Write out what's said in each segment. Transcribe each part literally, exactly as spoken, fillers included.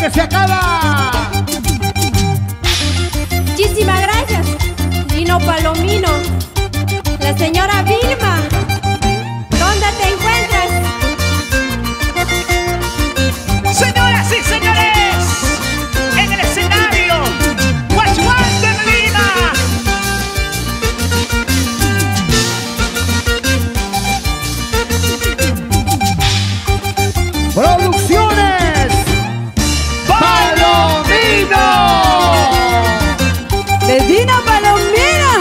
que se acaba. Muchísimas gracias, Lino Palomino. La señora Vilma, ¿dónde te encuentras? Señoras y señores, en el escenario, Guachuán de Lima. Producciones Palomino. De Dino Palomino.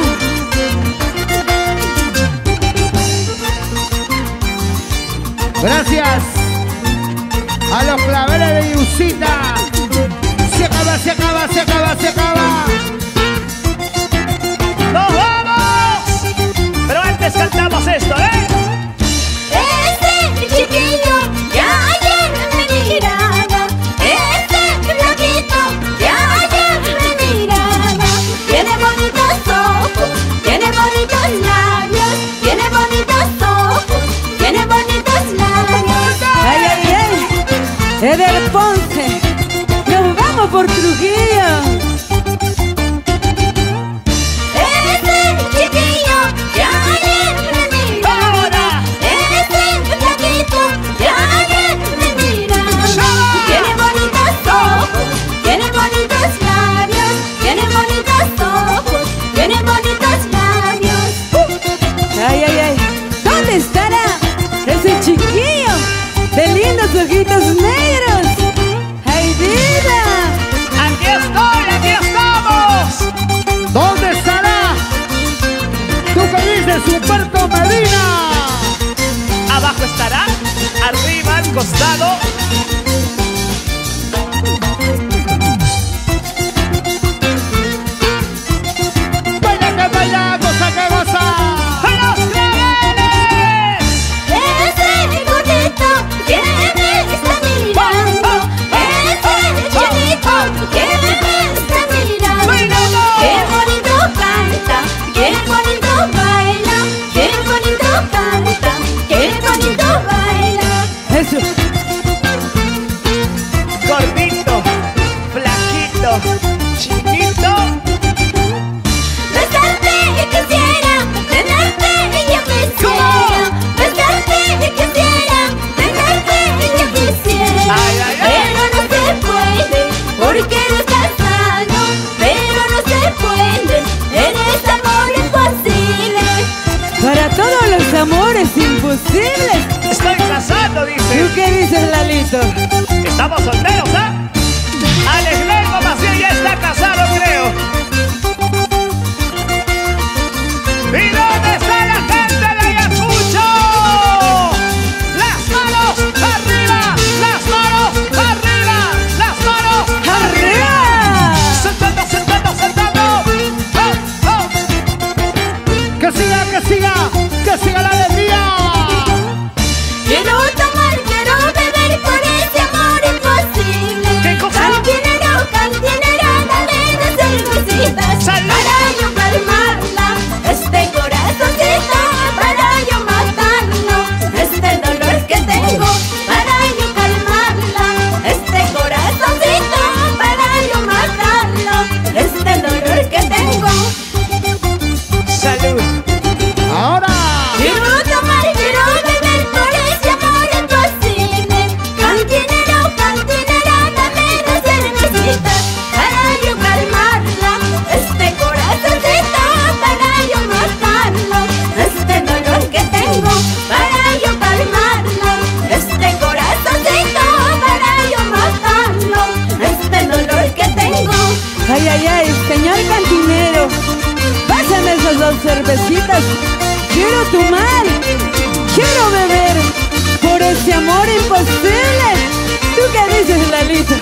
Gracias a los claveles de Yusita. Se acaba, se acaba, se acaba, se acaba. ¡Nos vamos! Pero antes cantamos esto, ¿eh? Ese chiquillo que ayer me miraba, ese flaquito que ayer me miraba, tiene bonitos ojos, tiene bonitos labios, tiene bonitos ojos, tiene bonitos labios. Ay, ay, ay. Eder Ponce. Nos vamos por Trujillo. Ese chiquillo que ayer me miraba, ese flaquito que ayer me miraba, tiene bonitos ojos, tiene bonitos labios, tiene bonitos ojos, tiene bonitos labios. Ay, ay, ay. ¿Dónde estará ese chiquillo de lindos ojitos negros? ¡Ay, vida! ¡Aquí estoy, aquí estamos! ¿Dónde estará? ¿Tú qué dices, Humberto Medina? Abajo estará, arriba, al costado. Baila que baila, goza que goza. ¡Los claveles! Ese gordito que me está mirando, ese chiquito que me está mirando, qué bonito canta, qué bonito baila, qué bonito canta, qué bonito baila. Eso. Gordito, flaquito, chiquito. Besarte quisiera, tenerte yo quisiera, besarte quisiera, tenerte yo quisiera, Ay, ay, ay. pero no se puede, porque eres casado, pero no se puede, eres amor imposible. Para todos los amores imposibles. Estoy casado, ¿Tú dice. qué dices, Lalito? Estamos solteros, ¿ah? Alex Lengo más bien ya está casado, creo. ¿Y dónde está la gente de Ayacucho? Las manos arriba, las manos arriba, las manos ¡Arriba! Sentando, sentando, sentando. ¡Oh, oh! Que siga, que siga, que siga la alegría. Quiero tomar, quiero beber por ese amor imposible. ¿Qué cosa? Cantinero, cantinero, dame dos cervecitas ¡Salud! para yo calmarla, este corazoncito, para yo matarlo, este dolor que tengo, para yo calmarla, este corazoncito, para yo matarlo, este dolor que tengo. Salud. Ahora. Quiero tomar, quiero beber por ese amor imposible. Cantinero, cantinero, dame dos cervecitas para yo calmarla, este corazoncito, para yo matarlo, este dolor que tengo, para yo calmarlo, este corazoncito, para yo matarlo, este dolor que tengo. Ay, ay, ay, señor cantinero. Pásame esas dos cervecitas. Quiero tomar. Quiero beber por ese amor imposible. ¿Tú qué dices, Lalito?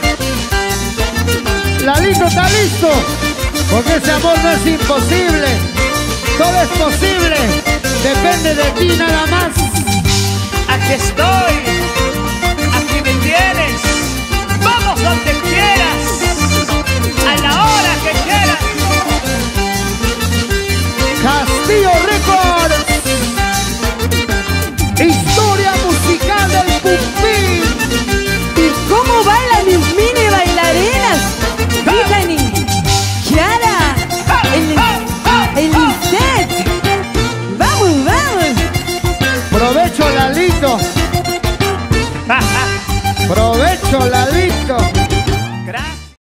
Lalito está listo. Porque ese amor no es imposible. Todo es posible. Depende de ti nada más. Aquí estoy, aquí me tienes. Vamos donde quieras, a la hora que quieras. Castillo Records. Historia musical del Pumpín. ¿Y cómo baila mi mini bailarina? ladito. Provecho, ladito.